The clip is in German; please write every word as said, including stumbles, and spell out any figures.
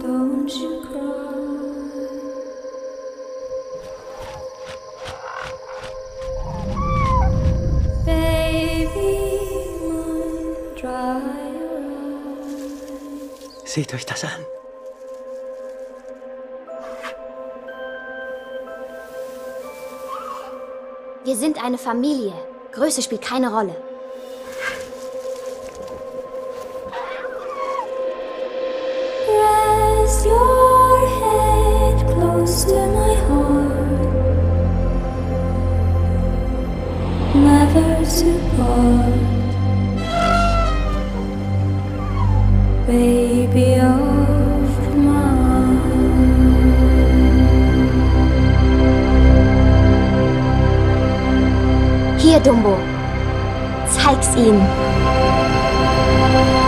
don't you cry. Baby, mine, dry your eyes. Seht euch das an. Wir sind eine Familie. Größe spielt keine Rolle. Rest your head close to my heart, never to part, baby of mine. Hier, Dumbo. Zeig's ihnen.